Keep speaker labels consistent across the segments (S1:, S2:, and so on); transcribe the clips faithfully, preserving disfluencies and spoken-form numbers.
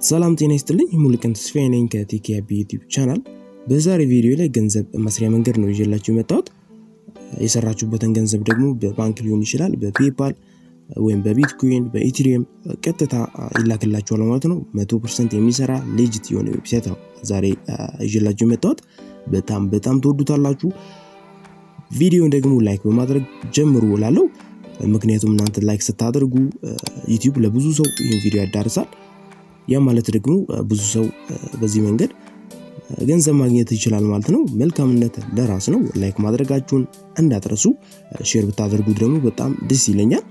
S1: ሰላም ጤና ይስጥልኝ ሙሉቀን ተስፋዬ ነኝ ከቴኪ ዩቲዩብ ቻናል። በዛሬ ቪዲዮ ላይ ገንዘብ መስሪያ መንገድ ነው ይዤላችሁ የመጣሁት። የሰራችሁበትን ገንዘብ ደግሞ በባንክ ሊሆን ይችላል፣ በፔፓል ወይም በቢትኮይን በኢትሪየም ቀጥታ ይላክላችኋል ማለት ነው። መቶ ፐርሰንት የሚሰራ ሌጂት የሆነ ዌብሳይት ነው ዛሬ ይዤላችሁ የመጣሁት። በጣም በጣም ተወዱታላችሁ። ቪዲዮውን ደግሞ ላይክ በማድረግ ጀምሩ እላለሁ። ምክንያቱም እናንተ ላይክ ስታደርጉ ዩቲዩብ ለብዙ ሰው ይሄን ቪዲዮ ያዳርሳል። ያ ማለት ደግሞ ብዙ ሰው በዚህ መንገድ ገንዘብ ማግኘት ይችላል ማለት ነው። መልካምነት ለራስ ነው። ላይክ ማድረጋችሁን እንዳትረሱ። ሼር ብታደርጉ ደግሞ በጣም ደስ ይለኛል።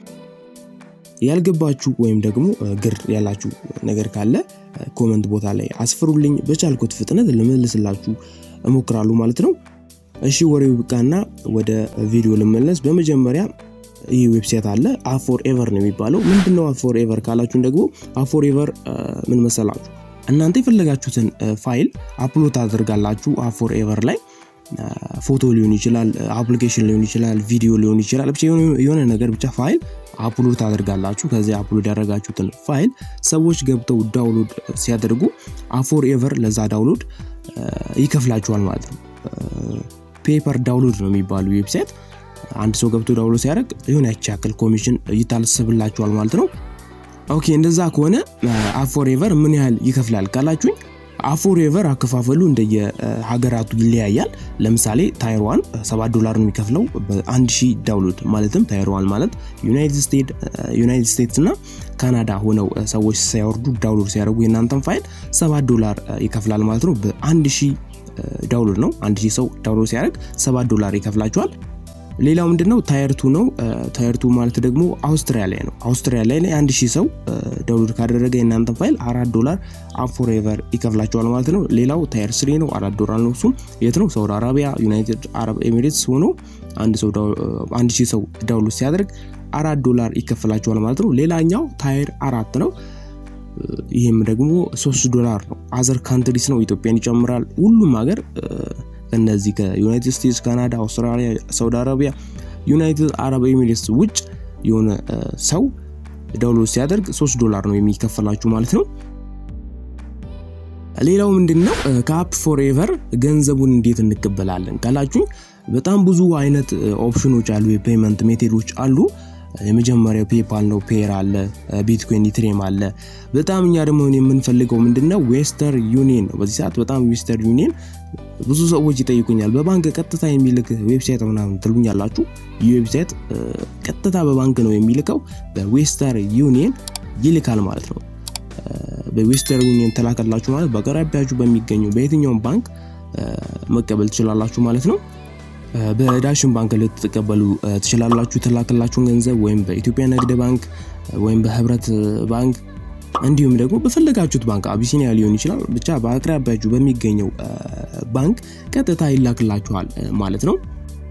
S1: ያልገባችሁ ወይም ደግሞ ግር ያላችሁ ነገር ካለ ኮሜንት ቦታ ላይ አስፍሩልኝ። በቻልኩት ፍጥነት ለመልስላችሁ እሞክራለሁ ማለት ነው። እሺ ወሬው በቃና ወደ ቪዲዮ ልመለስ። በመጀመሪያ ይህ ዌብሳይት አለ አፕ ፎር ኤቨር ነው የሚባለው። ምንድነው አፕ ፎር ኤቨር ካላችሁ ደግሞ አፕ ፎር ኤቨር ምን መሰላችሁ? እናንተ የፈለጋችሁትን ፋይል አፕሎድ አድርጋላችሁ አፕ ፎር ኤቨር ላይ። ፎቶ ሊሆን ይችላል፣ አፕሊኬሽን ሊሆን ይችላል፣ ቪዲዮ ሊሆን ይችላል፣ ብቻ የሆነ ነገር ብቻ ፋይል አፕሎድ አድርጋላችሁ። ከዚህ አፕሎድ ያደረጋችሁትን ፋይል ሰዎች ገብተው ዳውንሎድ ሲያደርጉ አፕ ፎር ኤቨር ለዛ ዳውንሎድ ይከፍላችኋል ማለት ነው። ፔፐር ዳውንሎድ ነው የሚባለው ዌብሳይት። አንድ ሰው ገብቶ ዳውንሎድ ሲያደርግ የሆነ ያቻክል ኮሚሽን ይታሰብላችኋል ማለት ነው። ኦኬ እንደዛ ከሆነ አፕ ፎር ኤቨር ምን ያህል ይከፍላል ካላችሁኝ፣ አፕ ፎር ኤቨር አከፋፈሉ እንደየ ሀገራቱ ይለያያል። ለምሳሌ ታይር ዋን ሰባት ዶላር ነው የሚከፍለው በአንድ ሺህ ዳውንሎድ። ማለትም ታይር ዋን ማለት ዩናይትድ ስቴትስ ዩናይትድ ስቴትስ እና ካናዳ ሆነው ሰዎች ሲያወርዱ ዳውንሎድ ሲያደርጉ የናንተን ፋይል ሰባት ዶላር ይከፍላል ማለት ነው። በአንድ ሺህ ዳውንሎድ ነው። አንድ ሺህ ሰው ዳውንሎድ ሲያደርግ ሰባት ዶላር ይከፍላችኋል። ሌላው ምንድነው ታየር ቱ ነው። ታየር ቱ ማለት ደግሞ አውስትራሊያ ነው። አውስትራሊያ ላይ አንድ ሺህ ሰው ዳውንሎድ ካደረገ የናንተ ፋይል አራት ዶላር አፕ ፎር ኤቨር ይከፍላችኋል ማለት ነው። ሌላው ታየር ስሪ ነው፣ አራት ዶላር ነው። እሱም የት ነው? ሳውዲ አረቢያ፣ ዩናይትድ አረብ ኤሚሬትስ ሆኖ አንድ ሰው አንድ ሺህ ሰው ዳውንሎድ ሲያደርግ አራት ዶላር ይከፍላችኋል ማለት ነው። ሌላኛው ታየር አራት ነው። ይሄም ደግሞ ሶስት ዶላር ነው። አዘር ካንትሪስ ነው፣ ኢትዮጵያን ይጨምራል። ሁሉም ሀገር እነዚህ ከዩናይትድ ስቴትስ፣ ካናዳ፣ አውስትራሊያ፣ ሳውዲ አረቢያ፣ ዩናይትድ አረብ ኤሚሬትስ ውጭ የሆነ ሰው ዳውንሎድ ሲያደርግ ሶስት ዶላር ነው የሚከፈላችሁ ማለት ነው። ሌላው ምንድነው ከአፕ ፎር ኤቨር ገንዘቡን እንዴት እንቀበላለን ካላችሁ በጣም ብዙ አይነት ኦፕሽኖች አሉ፣ የፔመንት ሜቶዶች አሉ። የመጀመሪያው ፔፓል ነው፣ ፔር አለ፣ ቢትኮይን፣ ኢትሪየም አለ። በጣም እኛ ደግሞ የምንፈልገው ምንድነው ዌስተርን ዩኒየን ነው። በዚህ ሰዓት በጣም ዌስተርን ዩኒየን ብዙ ሰዎች ይጠይቁኛል። በባንክ ቀጥታ የሚልክ ዌብሳይት ምናምን ትሉኛላችሁ። ይህ ዌብሳይት ቀጥታ በባንክ ነው የሚልከው፣ በዌስተርን ዩኒየን ይልካል ማለት ነው። በዌስተርን ዩኒየን ተላከላችሁ ማለት በቀራቢያችሁ በሚገኘው በየትኛውም ባንክ መቀበል ትችላላችሁ ማለት ነው። በዳሽን ባንክ ልትቀበሉ ትችላላችሁ ተላከላችሁ ገንዘብ፣ ወይም በኢትዮጵያ ንግድ ባንክ ወይም በህብረት ባንክ፣ እንዲሁም ደግሞ በፈለጋችሁት ባንክ አቢሲኒያ ሊሆን ይችላል። ብቻ በአቅራቢያችሁ በሚገኘው ባንክ ቀጥታ ይላክላችኋል ማለት ነው።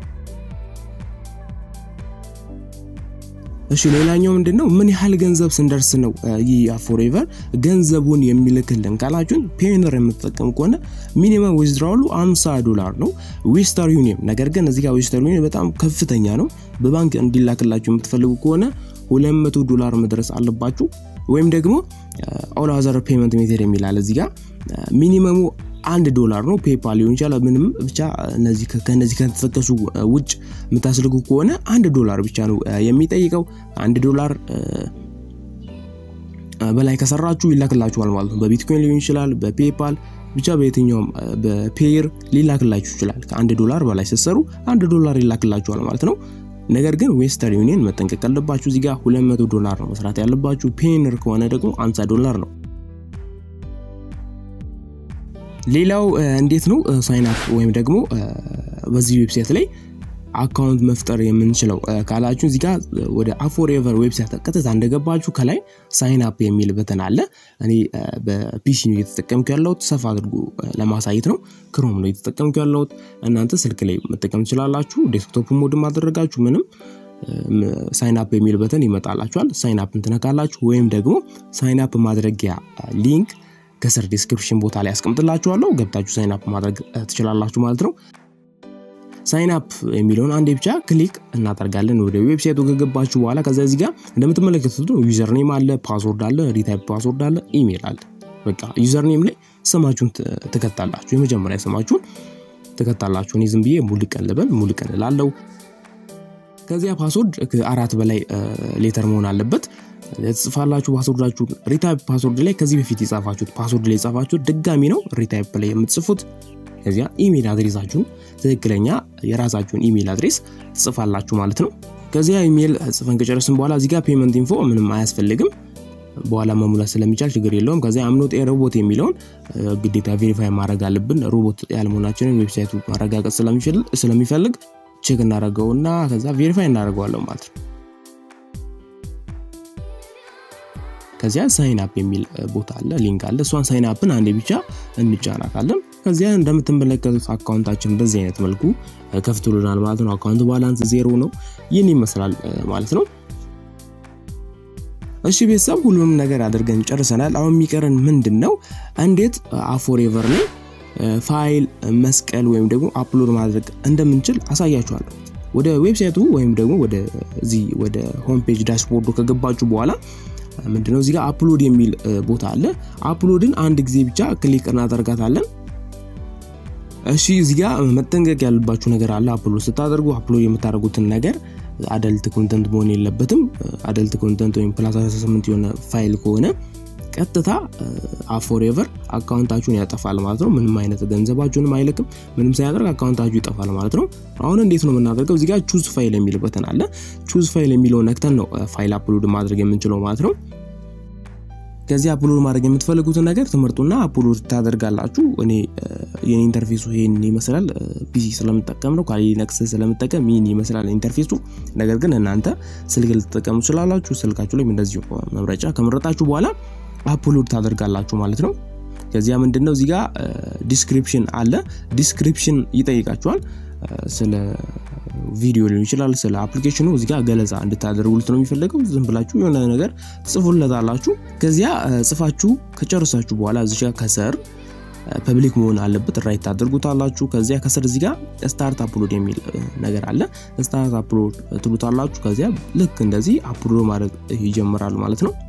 S1: እሺ ሌላኛው ምንድነው ምን ያህል ገንዘብ ስንደርስ ነው ይህ አፕ ፎር ኤቨር ገንዘቡን የሚልክልን ካላችሁን፣ ፔነር የምትጠቀሙ ከሆነ ሚኒመም ዊዝድራውሉ ሃምሳ ዶላር ነው ዌስተርን ዩኒየን። ነገር ግን እዚህ ጋር ዌስተርን ዩኒየን በጣም ከፍተኛ ነው። በባንክ እንዲላክላችሁ የምትፈልጉ ከሆነ ሁለት መቶ ዶላር መድረስ አለባችሁ። ወይም ደግሞ ኦል አዘር ፔመንት ሜተድ የሚላል እዚህ ጋር ሚኒመሙ አንድ ዶላር ነው። ፔፓል ሊሆን ይችላል፣ ምንም ብቻ እነዚህ ከነዚህ ከተጠቀሱ ውጭ የምታስልኩ ከሆነ አንድ ዶላር ብቻ ነው የሚጠይቀው። አንድ ዶላር በላይ ከሰራችሁ ይላክላችኋል ማለት ነው። በቢትኮይን ሊሆን ይችላል፣ በፔፓል ብቻ በየትኛውም በፔየር ሊላክላችሁ ይችላል። ከአንድ ዶላር በላይ ሲሰሩ አንድ ዶላር ይላክላችኋል ማለት ነው። ነገር ግን ዌስተርን ዩኒየን መጠንቀቅ አለባችሁ። እዚህ ጋር ሁለት መቶ ዶላር ነው መስራት ያለባችሁ። ፔነር ከሆነ ደግሞ ሃምሳ ዶላር ነው። ሌላው እንዴት ነው ሳይን አፕ ወይም ደግሞ በዚህ ዌብሳይት ላይ አካውንት መፍጠር የምንችለው ካላችሁ እዚህ ጋር ወደ አፕ ፎር ኤቨር ዌብሳይት ቀጥታ እንደገባችሁ ከላይ ሳይን አፕ የሚል በተን አለ። እኔ በፒሲ ነው እየተጠቀምኩ ያለሁት፣ ሰፋ አድርጎ ለማሳየት ነው። ክሮም ነው እየተጠቀምኩ ያለሁት። እናንተ ስልክ ላይ መጠቀም ትችላላችሁ። ዴስክቶፕ ሞድ ማድረጋችሁ ምንም ሳይን አፕ የሚል በተን ይመጣላችኋል። ሳይን አፕ እንትነካላችሁ፣ ወይም ደግሞ ሳይን አፕ ማድረጊያ ሊንክ ከስር ዲስክሪፕሽን ቦታ ላይ አስቀምጥላችኋለሁ። ገብታችሁ ሳይን አፕ ማድረግ ትችላላችሁ ማለት ነው። ሳይን አፕ የሚለውን አንዴ ብቻ ክሊክ እናደርጋለን። ወደ ዌብሳይቱ ከገባችሁ በኋላ ከዛ እዚህ ጋር እንደምትመለከቱት ዩዘር ኔም አለ፣ ፓስወርድ አለ፣ ሪታይፕ ፓስወርድ አለ፣ ኢሜል አለ። በቃ ዩዘር ኔም ላይ ስማችሁን ተከታላችሁ የመጀመሪያ ስማችሁን ተከታላችሁ እኔ ዝም ብዬ ሙሉቀን ልበል ሙሉቀን እላለሁ ከዚያ ፓስወርድ ከአራት በላይ ሌተር መሆን አለበት ጽፋላችሁ ፓስወርዳችሁ ሪታይፕ ፓስወርድ ላይ ከዚህ በፊት የጻፋችሁት ፓስወርድ ላይ የጻፋችሁት ድጋሚ ነው ሪታይፕ ላይ የምትጽፉት ከዚያ ኢሜል አድሬሳችሁን ትክክለኛ የራሳችሁን ኢሜል አድሬስ ጽፋላችሁ ማለት ነው ከዚያ ኢሜል ጽፈን ከጨረስን በኋላ እዚህ ጋር ፔመንት ኢንፎ ምንም አያስፈልግም በኋላ መሙላት ስለሚቻል ችግር የለውም ከዚያ አምኖት ኤሮቦት የሚለውን ግዴታ ቬሪፋይ ማድረግ አለብን ሮቦት ያልመሆናችንን ዌብሳይቱ ማረጋገጥ ስለሚፈልግ ስለሚፈልግ ቼክ እናደርገውና ከዛ ቬሪፋይ እናደርገዋለን ማለት ነው ከዚያ ሳይን አፕ የሚል ቦታ አለ ሊንክ አለ እሷን ሳይን አፕን አንዴ ብቻ እንጫናታለን ከዚያ እንደምትመለከቱት አካውንታችን በዚህ አይነት መልኩ ከፍቶልናል ማለት ነው አካውንት ባላንስ ዜሮ ነው ይህን ይመስላል ማለት ነው እሺ ቤተሰብ ሁሉንም ነገር አድርገን ጨርሰናል አሁን የሚቀረን ምንድነው እንዴት አፎሬቨር ላይ ፋይል መስቀል ወይም ደግሞ አፕሎድ ማድረግ እንደምንችል አሳያችኋለሁ ወደ ዌብሳይቱ ወይም ደግሞ ወደ እዚ ወደ ሆም ፔጅ ዳሽቦርዱ ከገባችሁ በኋላ ምንድነው እዚህ ጋር አፕሎድ የሚል ቦታ አለ አፕሎድን አንድ ጊዜ ብቻ ክሊክ እናደርጋታለን እሺ እዚህ ጋር መጠንቀቅ ያለባችሁ ነገር አለ አፕሎድ ስታደርጉ አፕሎድ የምታደርጉትን ነገር አዳልት ኮንተንት መሆን የለበትም አዳልት ኮንተንት ወይም ፕላስ አስራ ስምንት የሆነ ፋይል ከሆነ ቀጥታ አፎሬቨር አካውንታችሁን ያጠፋል ማለት ነው ምንም አይነት ገንዘባችሁንም አይልክም ምንም ሳያደርግ አካውንታችሁ ይጠፋል ማለት ነው አሁን እንዴት ነው የምናደርገው እዚህ ጋር ቹዝ ፋይል የሚል በተን አለ ቹዝ ፋይል የሚለው ነክተን ነው ፋይል አፕሎድ ማድረግ የምንችለው ማለት ነው ከዚህ አፕሎድ ማድረግ የምትፈልጉትን ነገር ትመርጡና አፕሎድ ታደርጋላችሁ እኔ የኔ ኢንተርፌሱ ይሄን ይመስላል ፒሲ ስለምጠቀም ነው ካሊነክስ ስለምጠቀም ይሄን ይመስላል ኢንተርፌሱ ነገር ግን እናንተ ስልክ ልትጠቀሙ ትችላላችሁ ስልካችሁ ላይ እንደዚህ መምረጫ ከመረጣችሁ በኋላ አፕሎድ ታደርጋላችሁ ማለት ነው ከዚያ ምንድነው እዚህ ጋር ዲስክሪፕሽን አለ ዲስክሪፕሽን ይጠይቃችኋል ስለ ቪዲዮ ሊሆን ይችላል ስለ አፕሊኬሽኑ እዚህ ጋር ገለጻ እንድታደርጉት ነው የሚፈልገው ዝም ብላችሁ የሆነ ነገር ጽፉለታላችሁ ከዚያ ጽፋችሁ ከጨረሳችሁ በኋላ እዚህ ጋር ከሰር ፐብሊክ መሆን አለበት ራይት ታደርጉታላችሁ ከዚያ ከሰር እዚህ ጋር ስታርት አፕሎድ የሚል ነገር አለ ስታርት አፕሎድ ትሉታላችሁ ከዚያ ልክ እንደዚህ አፕሎድ ማድረግ ይጀምራል ማለት ነው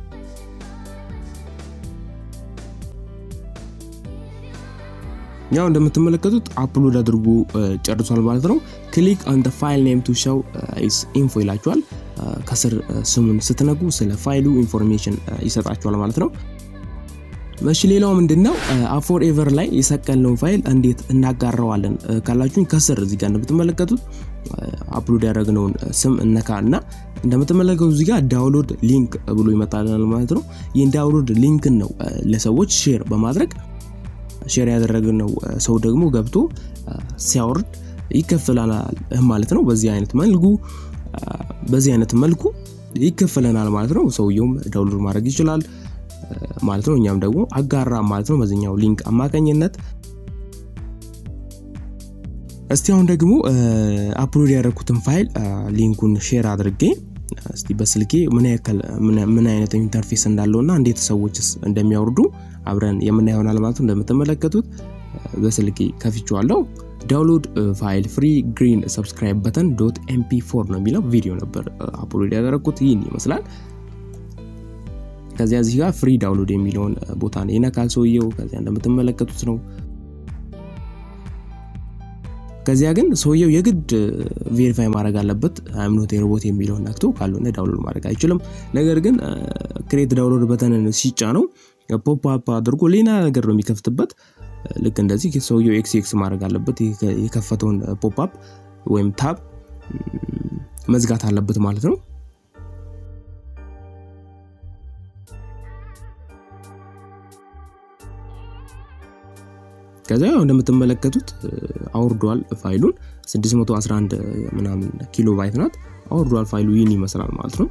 S1: ያው እንደምትመለከቱት አፕሎድ አድርጉ ጨርሷል ማለት ነው ክሊክ on the file name to show uh, is info ይላችኋል ከስር ስሙን ስትነጉ ስለ ፋይሉ ኢንፎርሜሽን ይሰጣችኋል ማለት ነው መሽ ሌላው ምንድነው አፎሬቨር ላይ የሰቀልነው ፋይል እንዴት እናጋራዋለን ካላችሁኝ ከስር እዚህ ጋር እንደምትመለከቱት አፕሎድ ያደረግነው ስም እነካና እንደምትመለከቱት እዚህ ጋር ዳውንሎድ ሊንክ ብሎ ይመጣልናል ማለት ነው ይሄን ዳውንሎድ ሊንክን ነው ለሰዎች ሼር በማድረግ ሼር ያደረግነው ሰው ደግሞ ገብቶ ሲያወርድ ይከፈላናል ማለት ነው በዚህ አይነት መልኩ በዚህ አይነት መልኩ ይከፈለናል ማለት ነው ሰውየውም ዳውንሎድ ማድረግ ይችላል ማለት ነው እኛም ደግሞ አጋራ ማለት ነው በዚህኛው ሊንክ አማካኝነት እስቲ አሁን ደግሞ አፕሎድ ያደረኩትን ፋይል ሊንኩን ሼር አድርጌ እስቲ በስልኬ ምን ያክል ምን አይነት ኢንተርፌስ እንዳለውና እንዴት ሰዎችስ እንደሚያወርዱ አብረን የምናየውናል ማለት ነው እንደምትመለከቱት በስልኬ ከፍቼዋለሁ ዳውንሎድ ፋይል ፍሪ ግሪን ሰብስክራይብ በተን ኤም ፒ ፎር ነው የሚለው ቪዲዮ ነበር አፕሎድ ያደረኩት ይሄን ይመስላል ከዚያ እዚህ ጋር ፍሪ ዳውንሎድ የሚለውን ቦታ ነው ይነካል ሰውየው ከዚያ እንደምትመለከቱት ነው ከዚያ ግን ሰውየው የግድ ቬሪፋይ ማድረግ አለበት አምኖት ሮቦት የሚለውን ነክቶ ካልሆነ ዳውንሎድ ማድረግ አይችልም ነገር ግን ክሬት ዳውንሎድ በተንን ሲጫ ነው ፖፕ አፕ አድርጎ ሌላ ነገር ነው የሚከፍትበት ልክ እንደዚህ ሰውየው ኤክስ ኤክስ ማድረግ አለበት የከፈተውን ፖፕ አፕ ወይም ታብ መዝጋት አለበት ማለት ነው ከዛ እንደምትመለከቱት አውርዷል ፋይሉን ስድስት መቶ አስራ አንድ ምናምን ኪሎ ባይት ናት አውርዷል ፋይሉ ይህን ይመስላል ማለት ነው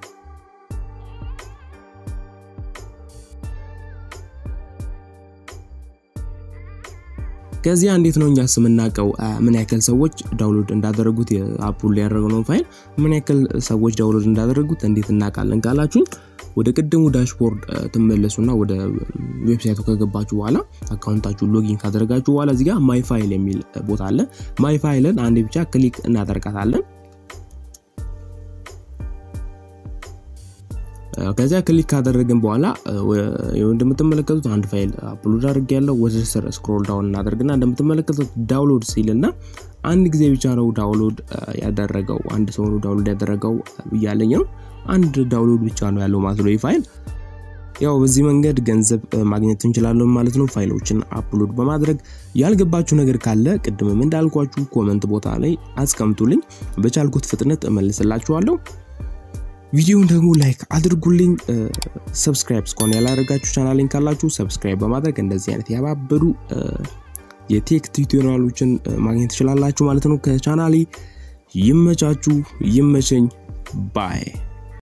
S1: ከዚያ እንዴት ነው እኛስ ምናቀው ምን ያክል ሰዎች ዳውንሎድ እንዳደረጉት የአፕሎድ ያደረገው ፋይል ምን ያክል ሰዎች ዳውንሎድ እንዳደረጉት እንዴት እናቃለን ካላችሁ ወደ ቀደሙ ዳሽቦርድ ተመለሱና ወደ ዌብሳይቱ ከገባችሁ በኋላ አካውንታችሁ ሎጊን ካደረጋችሁ በኋላ እዚህ ጋር ማይ ፋይል የሚል ቦታ አለ ማይ ፋይልን አንዴ ብቻ ክሊክ እናደርጋታለን ከዛ ክሊክ ካደረግን በኋላ እንደምትመለከቱት አንድ ፋይል አፕሎድ አድርጌያለሁ ወደ ስር ስክሮል ዳውን እናደርግና እንደምትመለከቱት ዳውንሎድ ሲልና አንድ ጊዜ ብቻ ነው ዳውንሎድ ያደረገው አንድ ሰው ነው ዳውንሎድ ያደረገው ይያለኝ ነው አንድ ዳውንሎድ ብቻ ነው ያለው ማለት ነው ፋይል ያው በዚህ መንገድ ገንዘብ ማግኘት እንችላለን ማለት ነው ፋይሎችን አፕሎድ በማድረግ ያልገባችሁ ነገር ካለ ቅድምም እንዳልኳችሁ ኮሜንት ቦታ ላይ አስቀምጡልኝ በቻልኩት ፍጥነት እመልስላችኋለሁ ቪዲዮውን ደግሞ ላይክ አድርጉልኝ ሰብስክራይብ እስኮን ያላደረጋችሁ ቻናሌን ካላችሁ ሰብስክራይብ በማድረግ እንደዚህ አይነት ያባበዱ የቴክ ቱቶሪያሎችን ማግኘት ትችላላችሁ ማለት ነው ከቻናሌ ይመቻችሁ ይመቸኝ ባይ